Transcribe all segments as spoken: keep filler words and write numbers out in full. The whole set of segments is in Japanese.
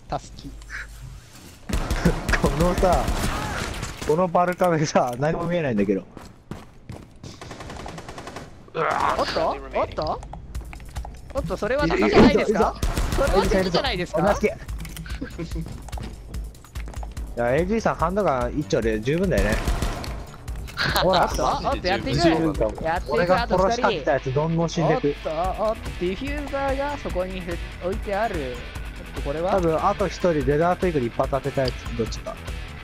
たすき。 このさ、このバルカメさ、何も見えないんだけど。 おっとおっとおっと、それは鷹じゃないですか？それは敵じゃないですか？ いや、エージー さん、ハンドガン一丁で十分だよね。ほら、 おっとおっと、やっていく。やっていく。 俺があと殺しか 2人。 けたやつ、どんどん死んでく。 おっと、おっと、ディフューザーがそこに置いてある。おっと、これは多分、あと一人、レダートイーグル一発当てたやつ、どっちか。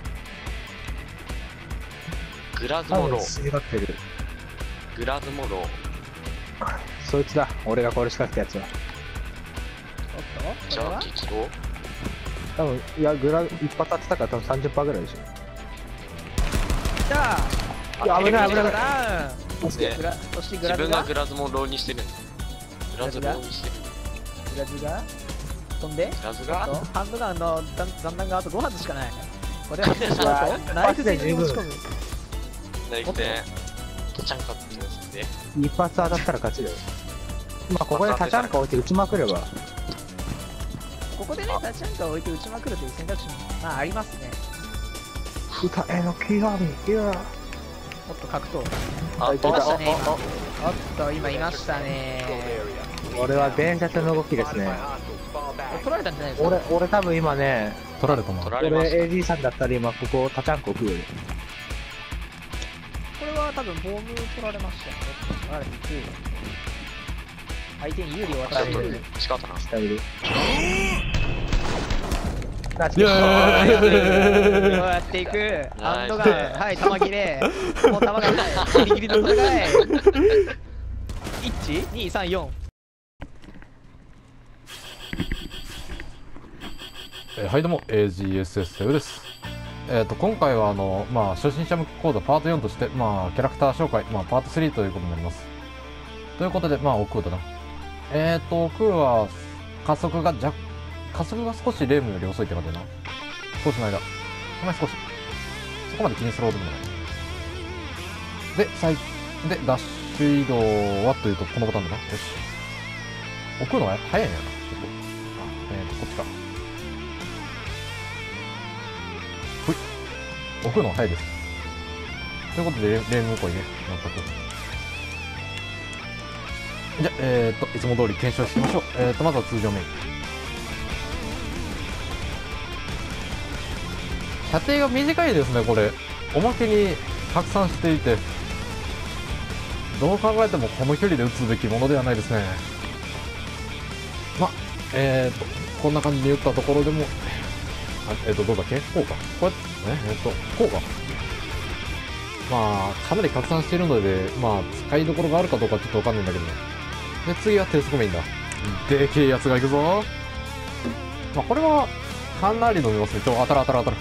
グラズ多分、 モロー。 死にかけてる。 グラズモロー。 そいつだ、俺が殺しかけたやつは。 おっと、 じゃあ、 これは激動。 多分、いや、グラ、一発当てたから多分さんじゅっパーセントぐらいでしょ。 じゃあ、 いや危ない危ないダウン。 でグラそしてグ自分がラズがグラズモローにしてるんだ。グラズモローにしてる。 グラズが飛んで、 グラズあがとハンドガンの弾弾弾があとご発しかない。これは外してしまうとナイフ戦に持ち込む。 ナイフで、タチャンカってますんで。 一発当たったら勝ちだよ。まあ、ここでタチャンカ置いて撃ちまくれば。 ここでね、タチャンカを置いて撃ちまくるという選択肢もまあありますね。 歌への極み、いや。 もっと格闘。 あ、 いましたね、 あ今。おっと、今いましたね。 俺は伝説の動きですね。 取られたんじゃないですか？ 俺、俺多分今ね、 取られたな。 取られま俺した。 エージー さんだったら今ここタチャンコ置くよ。 これは多分ボム取られましたね。取られていく。相手に有利を渡している。 仕方な。 下いる。ナイスいやいやいやいやいやいこうやっていく。ハンドガン。はい、弾切れ。もう弾がない。ギリギリの戦い。いち、に、さん、よん。 えーはいどうも エージーエスエス セブです。えっ、と今回はあのまあ初心者向け講座パートよんとしてまあキャラクター紹介まあパートスリーということになります。ということでまあオクーだな。えっ、とオクーは加速が若加速が少しレームより遅いって感じだな。少しの間。ごめん少し。そこまで気にするほどでもない。で最でダッシュ移動はというとこのボタンだな。よし。オクーの方が早いんやな。ちょっと。あえっ、とこっちか。置くの早いです。ということで、レームこいね、全く。じゃあ、えーと、いつも通り検証していきましょう。えーと、まずは通常メイン。射程が短いですね、これ。おまけに拡散していて、どう考えてもこの距離で撃つべきものではないですね。ま、えーと、こんな感じで撃ったところでも、あえっ、と、どうだっけこうか。こうやって、えっ、と、こうか。まあ、かなり拡散しているので、まあ、使いどころがあるかどうかちょっとわかんないんだけどね。で、次は低速メインだ。でけえやつが行くぞ。まあ、これは、かなり伸びますね。ちょ、当たる当たる当たる。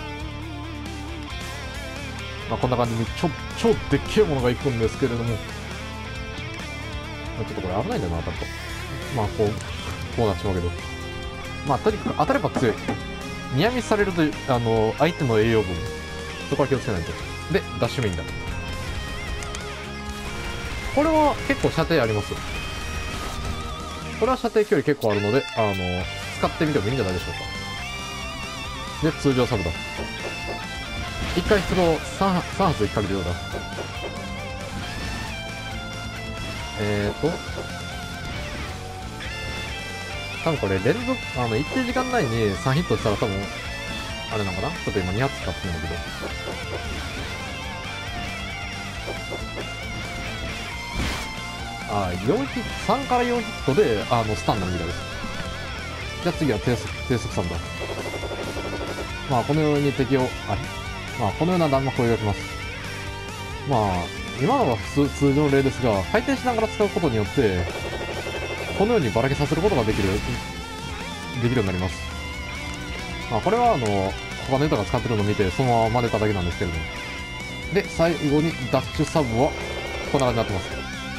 まあ、こんな感じに、ちょ、超でっけえものが行くんですけれども。まあ、ちょっとこれ危ないんだよな、当たると。まあ、こう、こうなっちまうけど。まあ、とにかく当たれば強い。ニアミスされると、あの、相手の栄養分。そこは気をつけないと。で、ダッシュメインだ。これは結構射程あります。これは射程距離結構あるので、あの、使ってみてもいいんじゃないでしょうか。で、通常サブだ。一回スローさん、さん発いっかけるようだ。えーと、多分これ連続、あの、一定時間内にさんヒットしたら多分、あれなのかなちょっと今に発使ってるんだけど。あー、よんヒット、さんからよんヒットで、あの、スタンなみたいです。じゃあ次は低速、低速サムだ。まあ、このように敵を、あれまあ、このような弾幕を描きます。まあ、今のは普通、通常の例ですが、回転しながら使うことによって、このようにばらけさせることができる、できるようになります。まあ、これはあの、他の人が使ってるのを見て、そのまま真似ただけなんですけれども。で、最後にダッシュサブは、こんな感じになってます。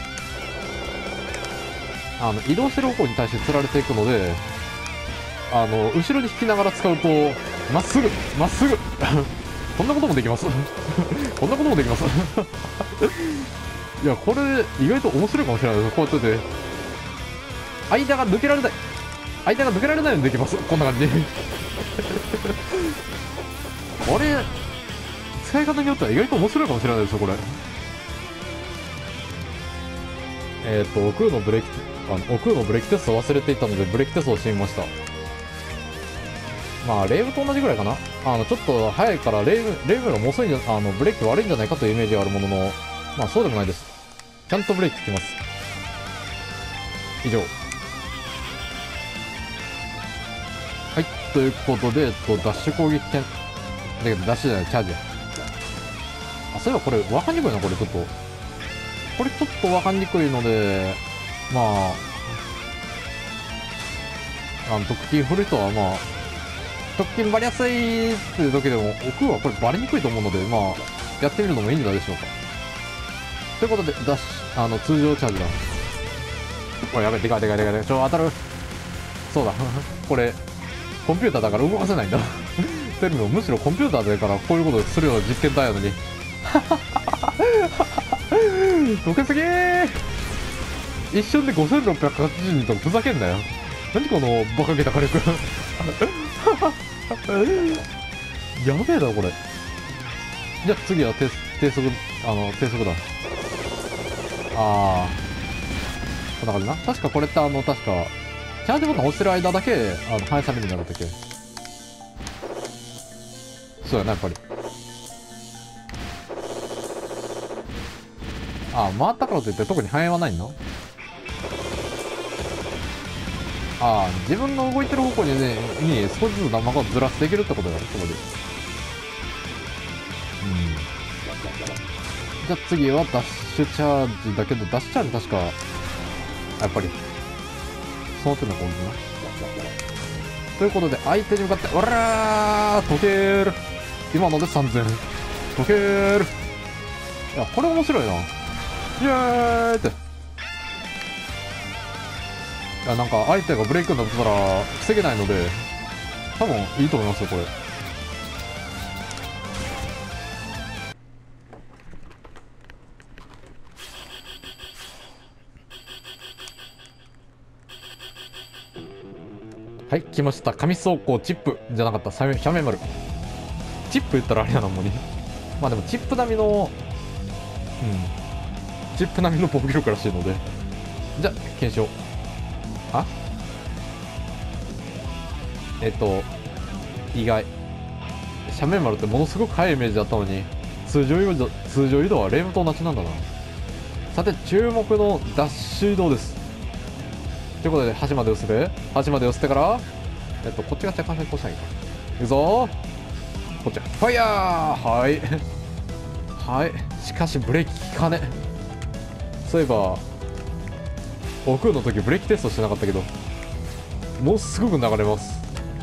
あの、移動してる方向に対して釣られていくので、あの、後ろに引きながら使うと、まっすぐまっすぐこんなこともできますこんなこともできますいや、これ、意外と面白いかもしれないです。こうやってて、間が抜けられない。間が抜けられないようにできます。こんな感じこれ使い方によっては意外と面白いかもしれないですよこれ。えっ、ー、と奥のブレーキあの奥のブレーキテスト忘れていたのでブレーキテストをしてみました。まあレーブと同じぐらいかな。あのちょっと速いからレーブレーブよりも遅いんじゃあのブレーキ悪いんじゃないかというイメージがあるものの、まあそうでもないです。ちゃんとブレーキ効きます。以上。はい、ということで、えっと、ダッシュ攻撃剣。だけど、ダッシュじゃない、チャージや。あ、そういえばこれ、わかんにくいな、これ、ちょっと。これ、ちょっとわかんにくいので、まあ、あの、特勤振る人は、まあ、特勤バリやすいっていう時でも、奥はこれバリにくいと思うので、まあ、やってみるのもいいんじゃないでしょうか。ということで、ダッシュ、あの、通常チャージだ。おい、やべえ、でかいでかいでかいでかい。ちょ、当たる。そうだ。これ、コンピューターだから動かせないんだ。てるのむしろコンピューターだからこういうことするような実験体やのに。溶けすぎー。一瞬でごせんろっぴゃくはちじゅうにんとかふざけんなよ。何このバカげた火力。やべえだろこれ。じゃあ次は低低速、あの低速だ。ああ、こんな感じな。確かこれってあの確かチャージボタン押してる間だけあの反映されるんじゃなかったっけ。そうやな、やっぱり。ああ、回ったからといって特に反映はないの。ああ、自分の動いてる方向にねに少しずつ弾幕をずらすできるってことだよ、そこで。うん。じゃあ次はダッシュチャージだけど、ダッシュチャージ確かやっぱりその手の攻撃な。ということで相手に向かって「おらー溶けーる」。今のでさんぜん溶けーる。いやこれ面白いな。イエーイって。いやなんか相手がブレイクになったら防げないので多分いいと思いますよこれ。はい、来ました。紙装甲チップじゃなかった、斜面丸。チップ言ったらあれやな、もうに。まあでも、チップ並みの、うん、チップ並みの防御力らしいので。じゃあ、検証。あえっと、意外。斜面丸ってものすごく速いイメージだったのに、通常移動、通常移動はレームと同じなんだな。さて、注目のダッシュ移動です。ということで、端まで寄せて、端まで寄せてから、えっと、こっちが若干先行したらいいか。いくぞー。こっち、ファイヤー。はい。はい。しかし、ブレーキ効かね。そういえば、奥の時ブレーキテストしてなかったけど、もうすぐ流れます。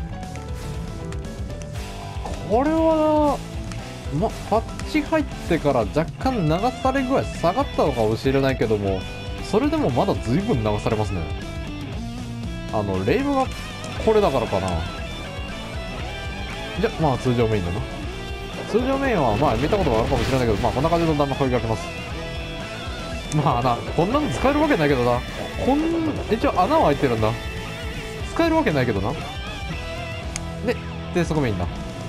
これは、ま、パッチ入ってから若干流され具合下がったのかもしれないけども、それでもまだ随分流されますね。あのレイブがこれだからかな。じゃまあ通常メインだな。通常メインはまあ見たことがあるかもしれないけど、まあこんな感じの弾幕をかけます。まあな、こんなの使えるわけないけどな。こん一応穴は開いてるんだ。使えるわけないけどな。で低速メインだ。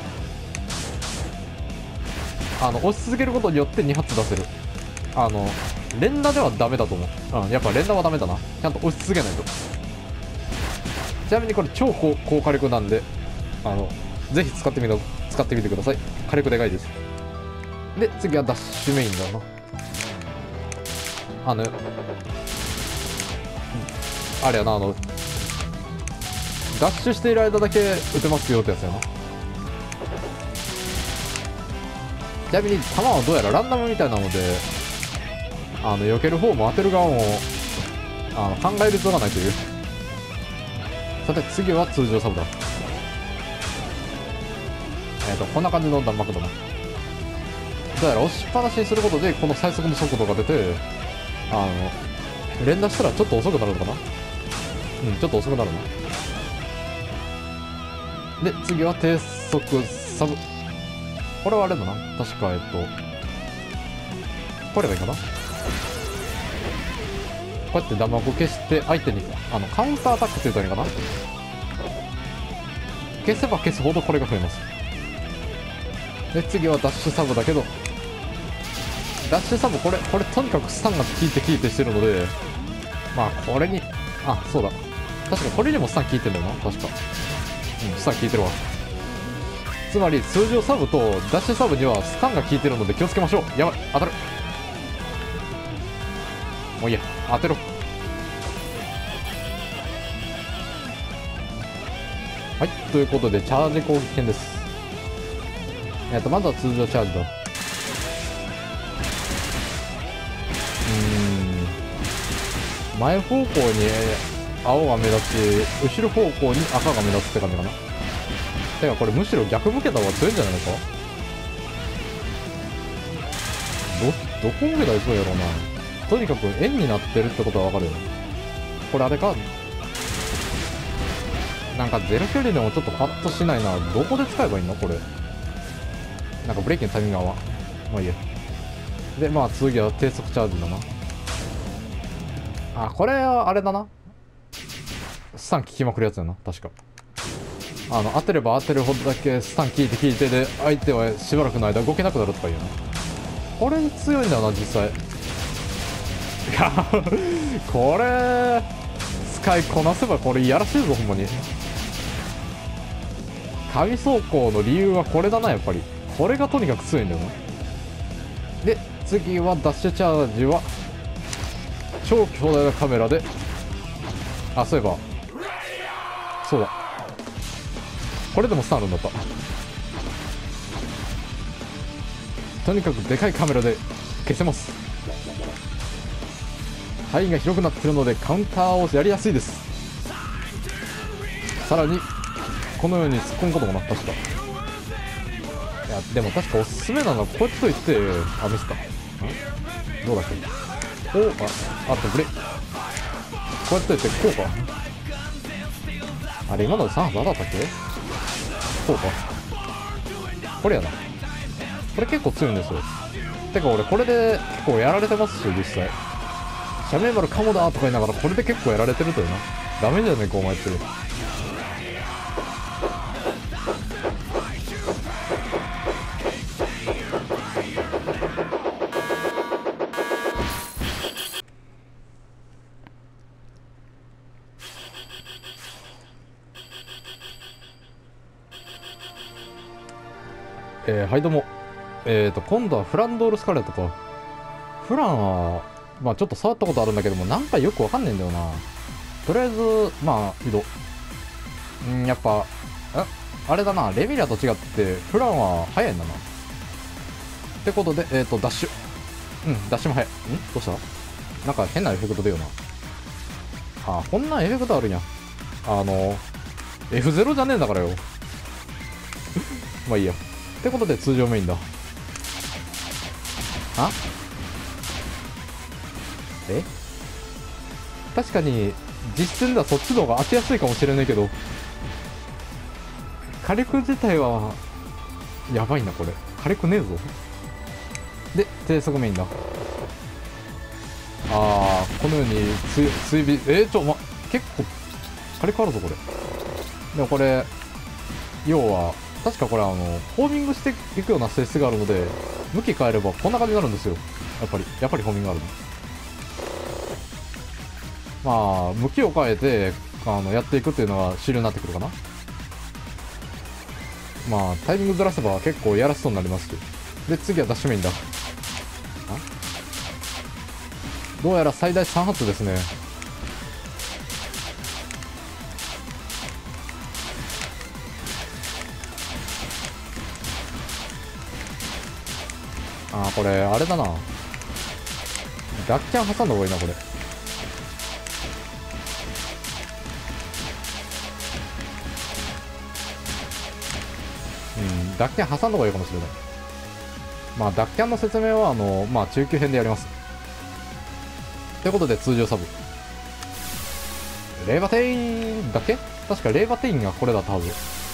あの押し続けることによってに発出せる。あの連打ではダメだと思う。うん、やっぱ連打はダメだな。ちゃんと押し続けないと。ちなみにこれ超高高火力なんで、あのぜひ使ってみろ使ってみてください。火力でかいです。で次はダッシュメインだな。あの、うん、あれやな、あのダッシュしている間だけ撃てますよってやつやな。ちなみに弾はどうやらランダムみたいなので、あの避ける方も当てる側もあの考える必要がないという。さて次は通常サブだ。えっとこんな感じの弾幕だな。どうやら押しっぱなしにすることでこの最速の速度が出て、あの連打したらちょっと遅くなるのかな。うん、ちょっと遅くなるな。で次は低速サブ。これはあれだな、確かえっとこれがいいかな。こうやって弾幕を消して相手にあのカウンターアタックって言ったらいいかな。 消せば消すほどこれが増えます。で次はダッシュサブだけど、ダッシュサブこれこれとにかくスタンが効いて効いてしてるので、まあこれに、あそうだ、確かこれにもスタン効いてんだよな、確か。うん、スタン効いてるわ。つまり通常サブとダッシュサブにはスタンが効いてるので気をつけましょう。やばい、当たる。もういいや、当てろ。はい、ということでチャージ攻撃編です。えっとまずは通常チャージだ。うーん、前方向に青が目立ち、後ろ方向に赤が目立つって感じかな。てかこれむしろ逆向けた方が強いんじゃないのか。どどこ向けたらそうやろうな。とにかく円になってるってことはわかるよね。これあれか、なんかゼロ距離でもちょっとパッとしないな。どこで使えばいいのこれ。なんかブレーキのタイミングが合わん。まあいいや。でまあ次は低速チャージだな。あ、これはあれだな、スタン効きまくるやつやな、確か。あの当てれば当てるほどだけスタン効いて効いてで相手はしばらくの間動けなくなるとかいうな。これ強いんだよな実際。いやこれ使いこなせばこれいやらしいぞほんまに。神走行の理由はこれだな、やっぱりこれがとにかく強いんだよな。で次はダッシュチャージは超巨大なカメラで、あそういえばそうだ、これでもスタンあるんだった。とにかくでかいカメラで消せます。範囲が広くなってるのでカウンターをやりやすいです。さらにこのように突っ込むこともな、確か。いやでも確かおすすめなのはこっちと言って、あミスった、んどうだっけ、おああとブレこうやって言ってこうか、あれ今のでさん発当たったっけ、こうか、これやな、これ結構強いんですよ。てか俺これで結構やられてますし、実際シャメーバルカモだとか言いながらこれで結構やられてるというな。ダメじゃねえかお前って。えー、はいどうも。えーと今度はフランドールスカレットか。フランはまあちょっと触ったことあるんだけども、なんかよくわかんねえんだよな。とりあえずまあ移動、うんやっぱえあれだな、レミリアと違ってフランは速いんだな。ってことでえっ、ー、とダッシュ、うんダッシュも速い。んどうした、なんか変なエフェクト出よな。あこんなエフェクトあるんや。あの エフゼロ じゃねえんだからよまあいいや。ってことで通常メインだ。あえ確かに実戦ではそっちの方が当てやすいかもしれないけど、火力自体はやばいなこれ。火力ねえぞ。で低速メインだ。あーこのように追追尾、えー、ちょま結構火力あるぞこれ。でもこれ要は確かこれあのホーミングしていくような性質があるので、向き変えればこんな感じになるんですよ。やっぱりやっぱりホーミングあるの。まあ向きを変えてあのやっていくっていうのが主流になってくるかな。まあタイミングずらせば結構やらしそうになりますし。で次はダッシュメインだ。あどうやら最大さん発ですね。あーこれあれだな、ダッキャン挟んだ方がいいなこれ。うんダッキャン挟んだ方がいいかもしれない。まあダッキャンの説明はあのまあ中級編でやります。ということで通常サブレーバテインだっけ、確かレーバテインがこれだったはず。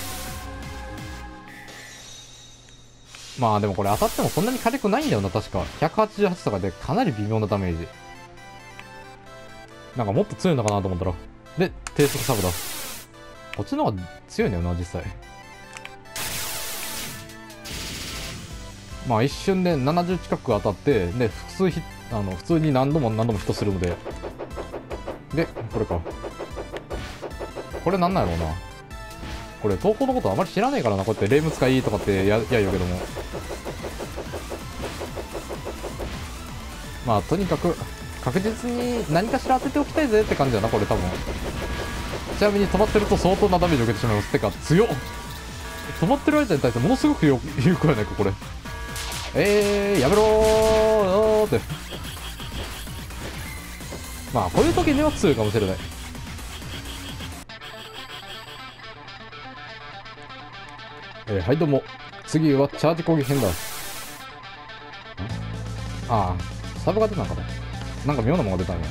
まあでもこれ当たってもそんなに火力ないんだよな、確かひゃくはちじゅうはちとかでかなり微妙なダメージ。なんかもっと強いのかなと思ったら、で低速サブだ。 こっちの方が強いんだよな実際。まあ一瞬でななじゅう近く当たって、で複数ヒあの普通に何度も何度もヒットするので、でこれか、これなんなんやろうな。これ投稿のことあまり知らねえからな。こうやってレーム使いとかってやや言うけども、まあとにかく確実に何かしら当てておきたいぜって感じだなこれ多分。ちなみに止まってると相当なダメージを受けてしまいます。てか強っ、止まってる間に対してものすごくよ有効やないかこれ。えー、やめろーって。まあこういう時には強いかもしれない。えー、はいどうも、次はチャージ攻撃編だ。ああ、サブが出たのかな。なんか妙なものが出たんや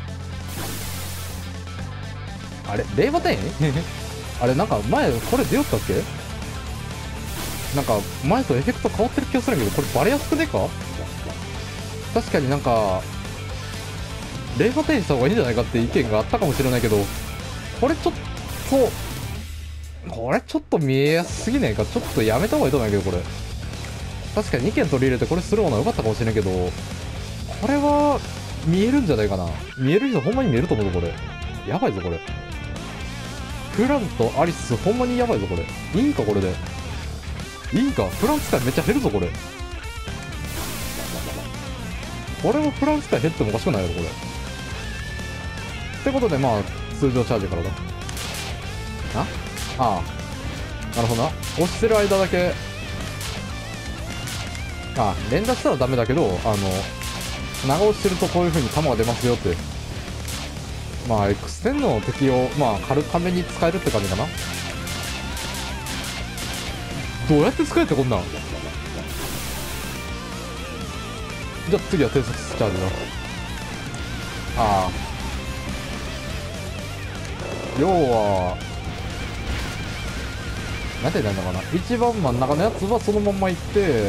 な。あれ令和店あれなんか前これ出よったっけ。なんか前とエフェクト変わってる気がするんやけど、これバレやすくねえか。確かになんか令和店にした方がいいんじゃないかって意見があったかもしれないけど、これちょっとこれちょっと見えやすすぎねえか。ちょっとやめた方がいいと思うんやけど、これ確かににけん取り入れてこれするものは良かったかもしれんけど、これは見えるんじゃないかな。見える人ほんまに見えると思うぞこれ。やばいぞこれ。フランとアリスほんまにやばいぞこれ。いいんかこれで。いいんか。フラン使いめっちゃ減るぞこれ。これもフラン使い減ってもおかしくないやろこれ。ってことでまあ通常チャージからだ。あああ、なるほどな。押してる間だけ、あ連打したらダメだけど、あの長押してるとこういう風に弾が出ますよって。まあ エックステン の敵をまあ軽ために使えるって感じかな。どうやって使えってこんなん。じゃあ次は偵察チャージだ。ああ、要はなんて言うんだかな、一番真ん中のやつはそのまんま行って、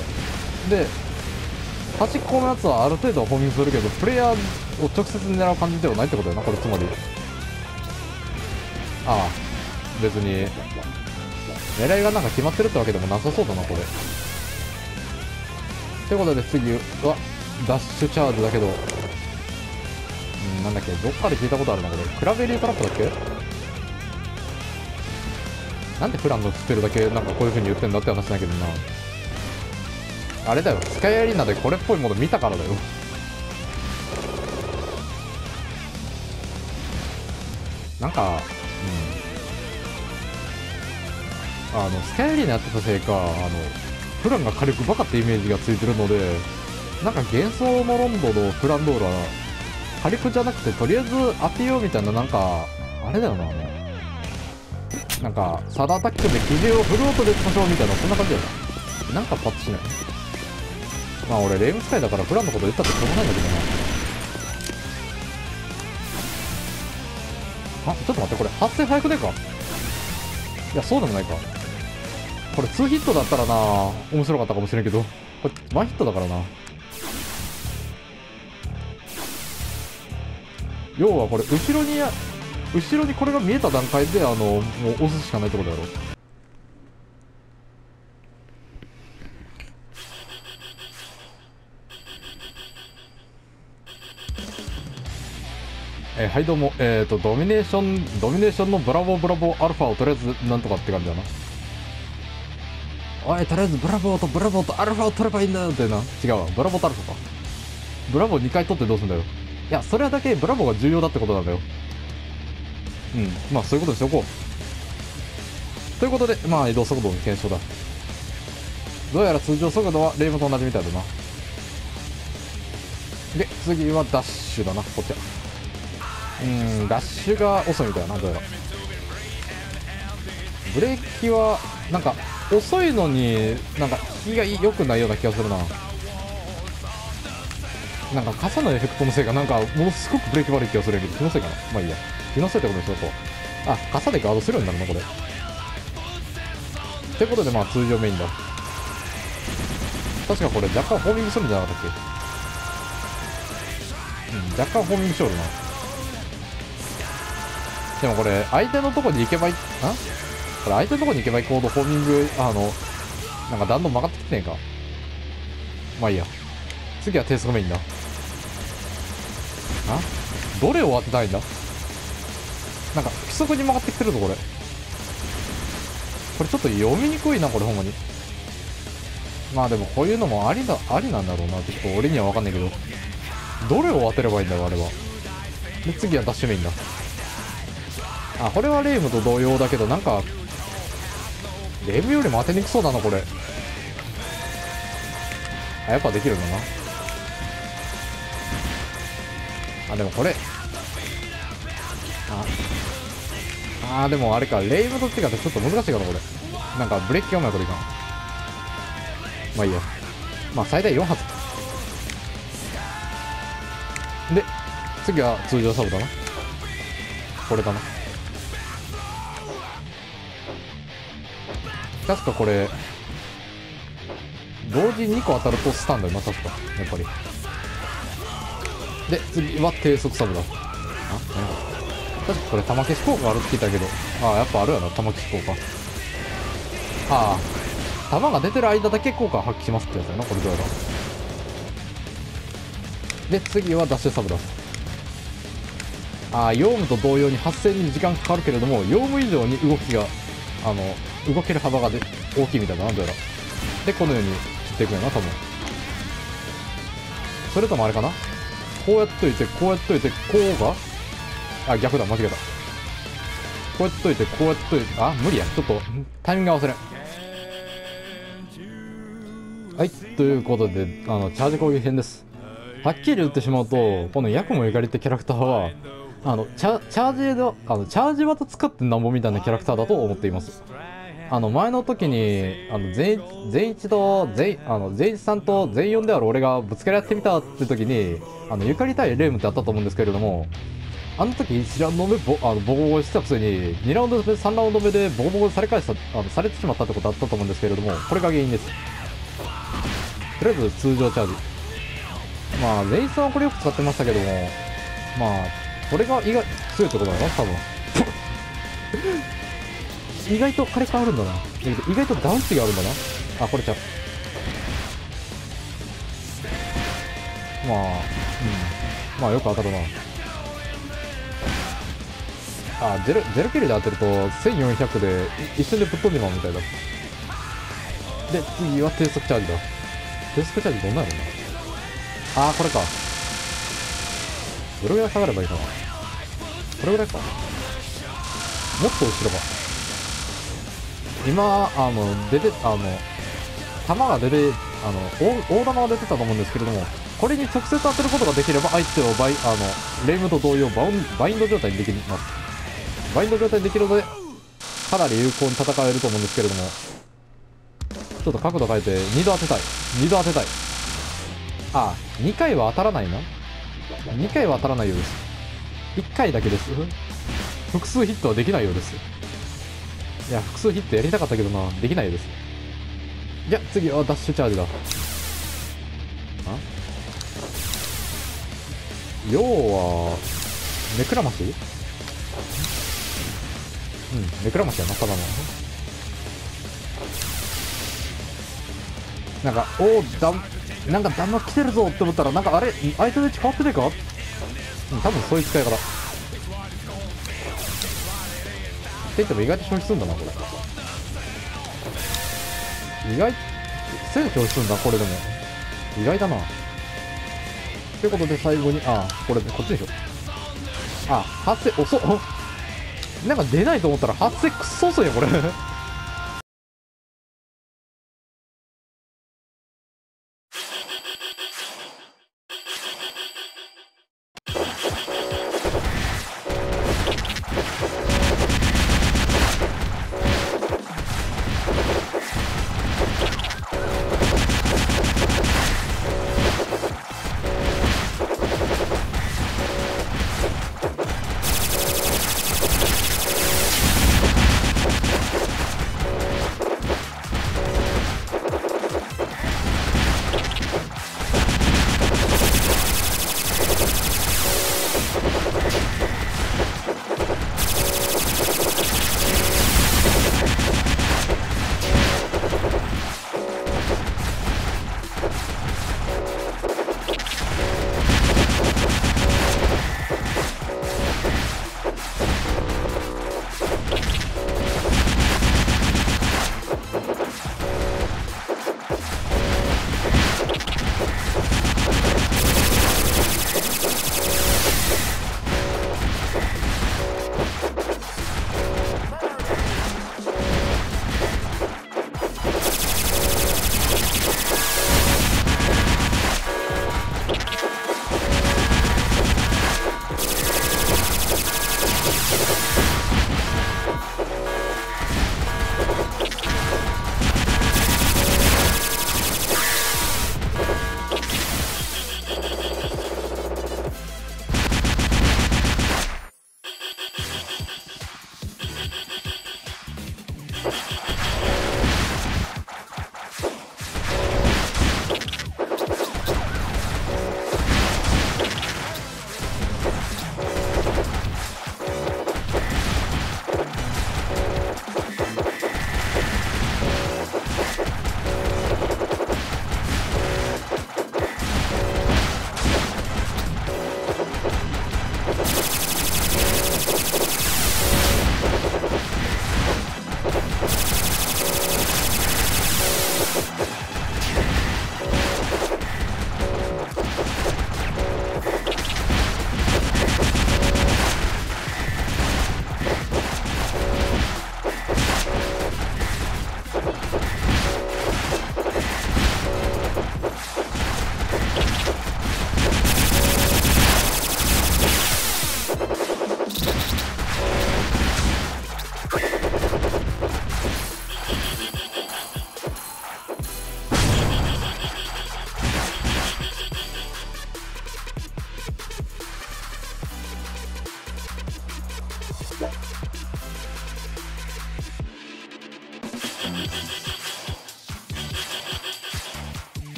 で端っこのやつはある程度はホーミングするけど、プレイヤーを直接狙う感じではないってことだよなこれ。つまりああ別に狙いがなんか決まってるってわけでもなさそうだなこれ。ってことで次はダッシュチャージだけど、うんなんだっけ、どっかで聞いたことあるなこれ。クラベリートラップだっけ。なんでフランのスペルだけなんかこういう風に言ってんだって話だけどな。あれだよ、スカイアリーナでこれっぽいもの見たからだよ。なんかうんあのスカイアリーナやってたせいか、あのフランが火力バカってイメージがついてるので、なんか幻想のロンドのフランドールは火力じゃなくてとりあえず当てようみたいな、なんかあれだよな、あのなんかサダータックで基準をフルオートで多少みたいな、そんな感じだよな。なんかパッとしない。まあ俺レーム使いだからフランのこと言ったってしょうがないんだけどな。あ、ちょっと待って、これ発生早くねえか。いやそうでもないか。これツーヒットだったらな面白かったかもしれんけど、これワンヒットだからな。要はこれ後ろに後ろにこれが見えた段階であのもう押すしかないってことやろ。えー、はいどうも、えっとドミネーションドミネーションのブラボーブラボーアルファをとりあえずなんとかって感じだな。おいとりあえずブラボーとブラボーとアルファを取ればいいんだよってな。違うわ、ブラボーとアルファか。ブラボーにかい取ってどうすんだよ。いやそれはだけブラボーが重要だってことなんだよ。うん、まあそういうことにしておこう。ということでまあ移動速度の検証だ。どうやら通常速度はレームと同じみたいだな。で次はダッシュだな、こっちは。うーんダッシュが遅いみたいな。どうやらブレーキはなんか遅いのになんか引きが良くないような気がするな。なんか傘のエフェクトのせいかなんかものすごくブレーキ悪い気がするけど、気のせいかな。まあいいや、気のせいってことにしようと。あ、傘でガードするようになるなこれ。ってことでまあ通常メインだ。確かこれ若干ホーミングするんじゃなかったっけ。うん若干ホーミングしよるな。でもこれ相手のとこに行けばいあこれ相手のとこに行けば行くほどホーミング、あの、なんか弾道曲がってきてねえか。まあいいや。次は低速メインだ。あどれを当てたいんだ。なんか不規則に曲がってきてるぞ、これ。これちょっと読みにくいな、これほんまに。まあでもこういうのもありだ、ありなんだろうな。ちょっと俺には分かんないけど。どれを当てればいいんだろう、あれは。で、次はダッシュメインだ。あ、これはレイムと同様だけど、なんか、レイムよりも当てにくそうだな、これ。あ、やっぱできるんだな。あ、でもこれ。あ、あーでもあれか、レイムとってかってちょっと難しいかな、これ。なんかブレーキ読めばこれいかん。まあいいや。まあ最大よん発。で、次は通常サブだな。これだな。確かこれ、同時ににこ当たるとスタンだよな、確か。やっぱり。で、次は低速サブだ。あ、確かこれ玉消し効果あるって聞いたけど。ああ、やっぱあるやな、玉消し効果。ああ、弾が出てる間だけ効果発揮しますってやつやな、これどうやら。で、次はダッシュサブだ。ああ、ヨウムと同様に発生に時間かかるけれども、ヨウム以上に動きが、あの、動ける幅がで大きいみたいだな、どうやら。で、このように切っていくんやな、多分。それともあれかな、こうやっといて、こうやっといて、こうがあ、逆だ、間違えた。こうやっといて、こうやっといて、あ、無理や。ちょっと、タイミング合わせれん。はい、ということで、あの、チャージ攻撃編です。はっきり言ってしまうと、このヤクモゆかりってキャラクターは、あの、チャ、チャージの、あの、チャージ技使ってなんぼみたいなキャラクターだと思っています。あの、前の時に、あの、全、全一と、全、あの、全一さんと全よんである俺がぶつかり合ってみたって時に、あの、ゆかり対レイムってあったと思うんですけれども、あの時いちラウンド目ボ、あの、ボコボコしたくせに、にラウンド目、さんラウンド目でボコボコされ返した、あの、されてしまったってことあったと思うんですけれども、これが原因です。とりあえず通常チャージ。まあ、レイさんはこれよく使ってましたけども、まあ、これが意外、強いってことだな、多分。意外と火力変わるんだな。意外とダウン値があるんだな。あ、これちゃう。まあ、うん。まあ、よく当たるな。あ、ゼロ、ゼロキルで当てるとせんよんひゃくで一瞬でぶっ飛んでまうみたいだ。で、次は低速チャージだ。低速チャージどんなやろうな。あー、これか。どれぐらい下がればいいかな。これぐらいか。もっと後ろか。今、あの、出て、あの、弾が出て、あの、大、大弾が出てたと思うんですけれども、これに直接当てることができれば、相手をバイ、あの、レイムと同様バウン、バインド状態にできます。バインド状態にできるので、かなり有効に戦えると思うんですけれども、ちょっと角度変えて、にど当てたい。にど当てたい。ああ、にかいは当たらないな。にかいは当たらないようです。いっかいだけです。複数ヒットはできないようです。いや、複数ヒットやりたかったけどな、できないようです。じゃあ、次はダッシュチャージだ。あ要は、ネクラマシーうん、ネクラマシやな、ただの。なんか、おー、だん、なんか弾幕来てるぞって思ったら、なんかあれ、相手の位置変わってねえかうん、多分そういう使い方。って言っても意外と消費するんだな、これ。意外、せん消費するんだ、これでも。意外だな。ということで最後に、ああ、これ、こっちでしょ。あ、発生、遅っ。なんか出ないと思ったら発生くっそ遅いよ、これ。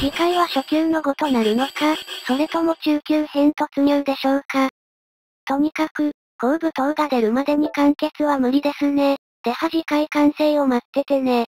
次回は初級のごとなるのか、それとも中級編突入でしょうか。とにかく、後部等が出るまでに完結は無理ですね。では次回完成を待っててね。